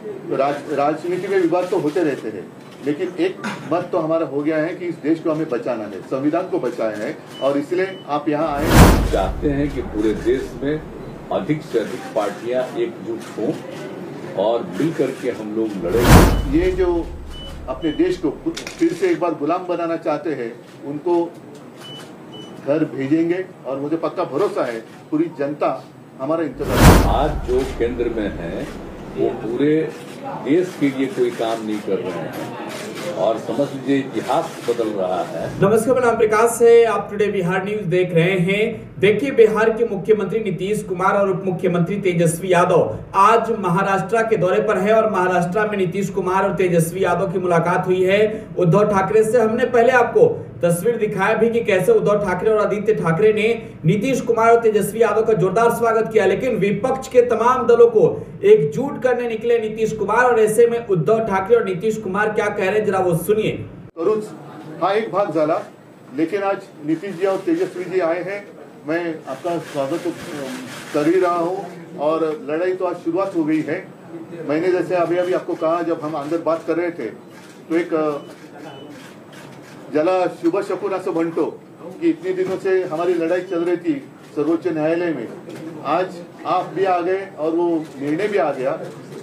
राजनीति में विवाद तो होते रहते हैं, लेकिन एक मत तो हमारा हो गया है कि इस देश को हमें बचाना है, संविधान को बचाया है, और इसलिए आप यहाँ आए। चाहते हैं कि पूरे देश में अधिक से अधिक पार्टियां एकजुट हों और मिल करके हम लोग लड़ें। ये जो अपने देश को फिर से एक बार गुलाम बनाना चाहते हैं, उनको घर भेजेंगे, और मुझे पक्का भरोसा है पूरी जनता हमारा इंतजार। आज जो केंद्र में है वो पूरे देश के लिए कोई काम नहीं कर रहे हैं और समझ लीजिए इतिहास बदल रहा है। नमस्कार, मैं नाम प्रकाश है, आप टुडे बिहार न्यूज देख रहे हैं। देखिए, बिहार के मुख्यमंत्री नीतीश कुमार और उप मुख्यमंत्री तेजस्वी यादव आज महाराष्ट्र के दौरे पर है और महाराष्ट्र में नीतीश कुमार और तेजस्वी यादव की मुलाकात हुई है उद्धव ठाकरे से। हमने पहले आपको तस्वीर दिखाया भी कि कैसे उद्धव ठाकरे और आदित्य ठाकरे ने नीतीश कुमार और तेजस्वी यादव का जोरदार स्वागत किया, लेकिन विपक्ष के तमाम दलों को एकजुट करने निकले नीतीश कुमार। और ऐसे में उद्धव ठाकरे और नीतीश कुमार क्या कह रहे हैं, जरा वो सुनिए। हाँ, एक भाग झाला, लेकिन आज नीतीश जी और तेजस्वी जी आए हैं। मैं आपका स्वागत तो कर ही रहा हूँ, और लड़ाई तो आज शुरुआत हो गई है। मैंने जैसे अभी आपको कहा, जब हम अंदर बात कर रहे थे, तो एक ज्याला शुभ शकुन असं म्हणतो कि इतने दिनों से हमारी लड़ाई चल रही थी सर्वोच्च न्यायालय में, आज आप भी आ गए और वो निर्णय भी आ गया।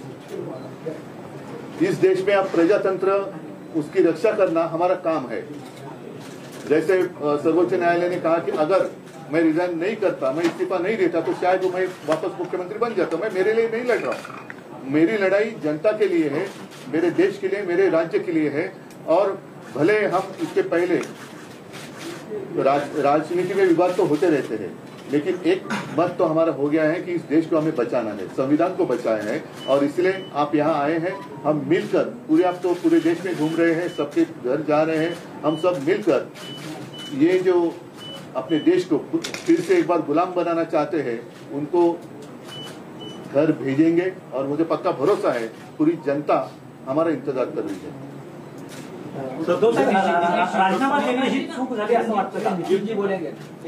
इस देश में अब प्रजातंत्र, उसकी रक्षा करना हमारा काम है। जैसे सर्वोच्च न्यायालय ने कहा कि अगर मैं रिजाइन नहीं करता, मैं इस्तीफा नहीं देता, तो शायद मैं वापस मुख्यमंत्री बन जाता। मैं मेरे लिए नहीं लड़ रहा हूँ, मेरी लड़ाई जनता के लिए है, मेरे देश के लिए, मेरे राज्य के लिए है। और भले हम इसके पहले राजनीति में विवाद तो होते रहते हैं, लेकिन एक मत तो हमारा हो गया है कि इस देश को हमें बचाना है, संविधान को बचाया है, और इसलिए आप यहाँ आए हैं। हम मिलकर पूरे, आप तो पूरे देश में घूम रहे हैं, सबके घर जा रहे हैं, हम सब मिलकर ये जो अपने देश को फिर से एक बार गुलाम बनाना चाहते हैं, उनको घर भेजेंगे, और मुझे पक्का भरोसा है पूरी जनता हमारा इंतजार कर रही है। राजीनामा देणे ही चूक झाली असं वाटतं का? जी बोलेंगे।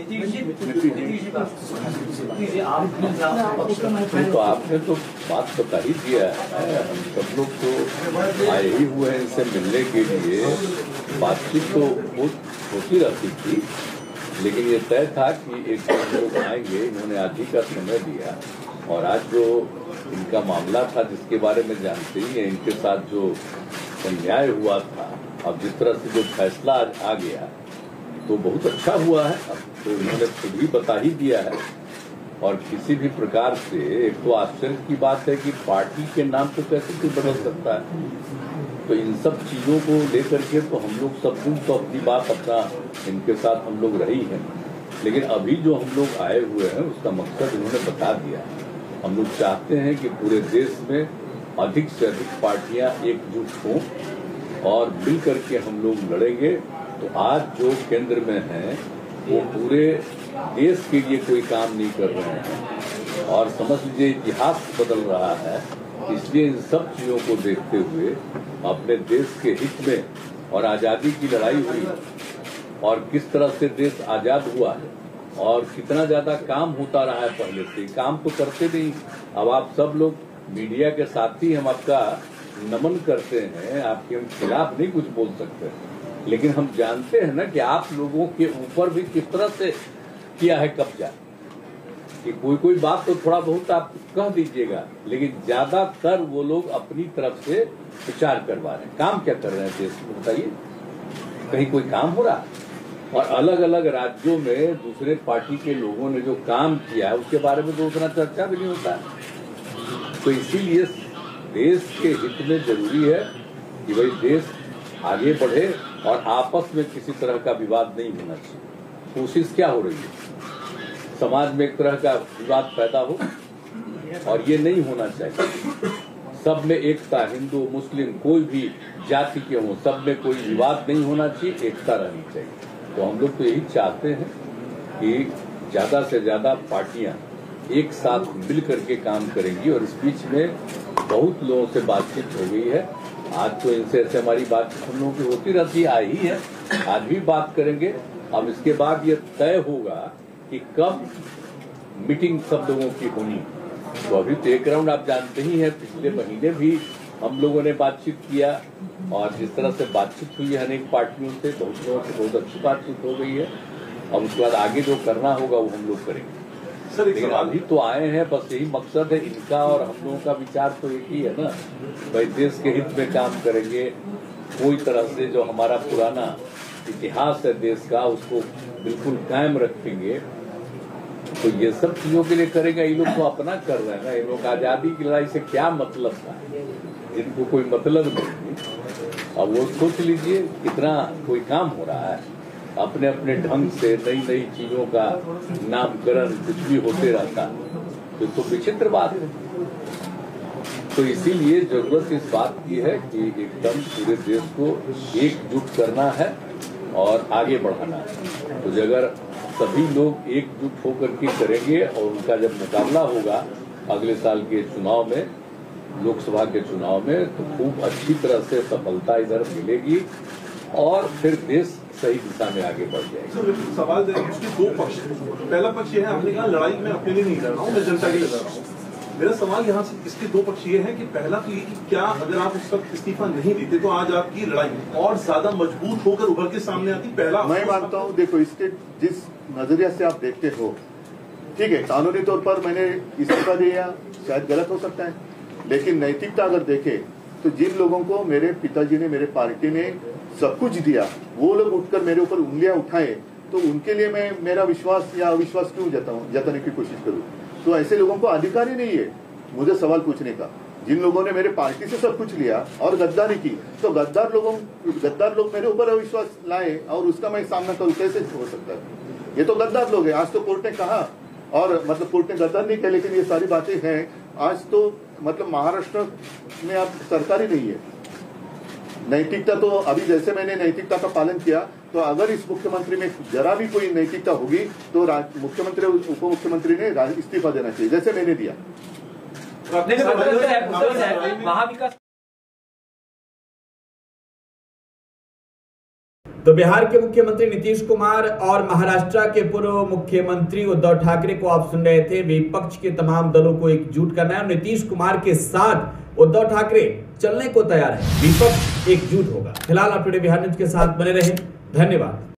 तो आपने तो बात बता ही दिया है। हम सब लोग तो आए ही हुए हैं इनसे मिलने के लिए। बातचीत तो होती रहती थी, लेकिन ये तय था कि एक लोग आएंगे। इन्होंने आज ही का समय दिया, और आज जो इनका मामला था, जिसके बारे में जानते ही हैं, इनके साथ जो अन्याय हुआ था, अब जिस तरह से जो फैसला आज आ गया, तो बहुत अच्छा हुआ है। अब तो इन्होंने खुद ही बता ही दिया है। और किसी भी प्रकार से, एक तो आश्चर्य की बात है कि पार्टी के नाम को कैसे कोई बदल सकता है। तो इन सब चीजों को लेकर के तो हम लोग सब दिन तो अपनी बात अपना इनके साथ हम लोग रही हैं, लेकिन अभी जो हम लोग आए हुए हैं उसका मकसद इन्होंने बता दिया। हम लोग चाहते हैं कि पूरे देश में अधिक से अधिक पार्टियां एकजुट हों और मिल करके हम लोग लड़ेंगे। तो आज जो केंद्र में है वो पूरे देश के लिए कोई काम नहीं कर रहे हैं और समझ लीजिए इतिहास बदल रहा है। इसलिए इन सब चीजों को देखते हुए अपने देश के हित में और आजादी की लड़ाई हुई और किस तरह से देश आजाद हुआ है और कितना ज्यादा काम होता रहा है पहले से, काम तो करते नहीं। अब आप सब लोग मीडिया के साथी, हम आपका नमन करते हैं, आपके हम खिलाफ नहीं कुछ बोल सकते, लेकिन हम जानते हैं ना कि आप लोगों के ऊपर भी किस तरह से किया है कब्जा। कि कोई बात तो थोड़ा बहुत आप कह दीजिएगा, लेकिन ज्यादातर वो लोग अपनी तरफ से विचार करवा रहे हैं। काम क्या कर रहे हैं देश में बताइए? कहीं कोई काम हो रहा? और अलग अलग राज्यों में दूसरे पार्टी के लोगों ने जो काम किया है उसके बारे में तो उतना चर्चा भी नहीं होता है। तो इसीलिए देश के हित में जरूरी है कि भाई देश आगे बढ़े और आपस में किसी तरह का विवाद नहीं होना चाहिए। कोशिश क्या हो रही है, समाज में एक तरह का विवाद पैदा हो, और ये नहीं होना चाहिए। सब में एकता, हिंदू मुस्लिम कोई भी जाति के हों, सब में कोई विवाद नहीं होना चाहिए, एकता रहनी चाहिए। तो हम लोग तो यही चाहते हैं कि ज्यादा से ज्यादा पार्टियां एक साथ मिल करके काम करेंगी। और इस बीच में बहुत लोगों से बातचीत हो गई है। आज तो इनसे ऐसे हमारी बातचीत हम लोगों की होती रहती है, आई ही है, आज भी बात करेंगे। अब इसके बाद ये तय होगा कि कब मीटिंग सब लोगों की होनी। तो अभी तो एक राउंड आप जानते ही हैं, पिछले महीने भी हम लोगों ने बातचीत किया और जिस तरह से बातचीत हुई है अनेक पार्टियों से, बहुत लोगों से बहुत अच्छी बातचीत हो गई है। और उसके बाद आगे जो करना होगा वो हम लोग करेंगे। सर लेकिन अभी तो आए हैं, बस यही मकसद है इनका और हम लोगों का विचार तो एक ही है ना, भाई देश के हित में काम करेंगे। कोई तरह से जो हमारा पुराना इतिहास है देश का उसको बिल्कुल कायम रखेंगे। तो ये सब चीजों के लिए करेंगे। ये लोग तो अपना कर रहे हैं ना, इन लोग आजादी की लड़ाई से क्या मतलब था, इनको कोई मतलब नहीं। अब वो सोच लीजिए कितना कोई काम हो रहा है, अपने अपने ढंग से नई नई चीजों का नामकरण कुछ भी होते रहता है, तो विचित्र बात है। तो इसीलिए जरूरत इस बात की है कि एकदम पूरे देश को एकजुट करना है और आगे बढ़ाना है। तो अगर सभी लोग एकजुट होकर के करेंगे और उनका जब मुकाबला होगा अगले साल के चुनाव में, लोकसभा के चुनाव में, तो खूब अच्छी तरह से सफलता इधर मिलेगी और फिर देश सही दिशा में आगे बढ़ जाएगा। सवाल इसके दो पक्ष हैं। पहला पक्ष ये है, आपने कहा लड़ाई मैं अपने लिए नहीं लड़ रहा हूँ, मैं जनता के लिए लड़ रहा हूँ। मेरा सवाल यहाँ से इसके दो पक्ष ये है कि पहला तो ये कि क्या अगर आप उस वक्त इस्तीफा नहीं देते तो आज आपकी लड़ाई और ज्यादा मजबूत होकर उभर के सामने आती। पहला मैं मानता हूँ, देखो इसके जिस नजरिया से आप देखते हो, ठीक है, कानूनी तौर पर मैंने इस्तीफा दिया, शायद गलत हो सकता है, लेकिन नैतिकता अगर देखे तो जिन लोगों को मेरे पिताजी ने, मेरे पार्टी ने सब कुछ दिया, वो लोग उठकर मेरे ऊपर उंगलियां उठाए, तो उनके लिए मैं मेरा विश्वास या अविश्वास क्यों जताने की कोशिश करूं? तो ऐसे लोगों को अधिकार ही नहीं है मुझे सवाल पूछने का। जिन लोगों ने मेरे पार्टी से सब कुछ लिया और गद्दारी की, तो गद्दार लोग मेरे ऊपर अविश्वास लाए और उसका मैं सामना करूं, कैसे हो सकता है? ये तो गद्दार लोग हैं। आज तो कोर्ट ने कहा, और मतलब कोर्ट ने गद्दार नहीं कहा, लेकिन ये सारी बातें हैं। आज तो मतलब महाराष्ट्र में अब सरकार ही नहीं है। नैतिकता तो अभी जैसे मैंने नैतिकता का पालन किया, तो अगर इस मुख्यमंत्री में जरा भी कोई नैतिकता होगी तो मुख्यमंत्री उप मुख्यमंत्री ने इस्तीफा देना चाहिए, जैसे मैंने दिया। तो बिहार के मुख्यमंत्री नीतीश कुमार और महाराष्ट्र के पूर्व मुख्यमंत्री उद्धव ठाकरे को आप सुन रहे थे। विपक्ष के तमाम दलों को एकजुट करना है और नीतीश कुमार के साथ उद्धव ठाकरे चलने को तैयार है। विपक्ष एकजुट होगा। फिलहाल आप टुडे बिहार न्यूज के साथ बने रहें। धन्यवाद।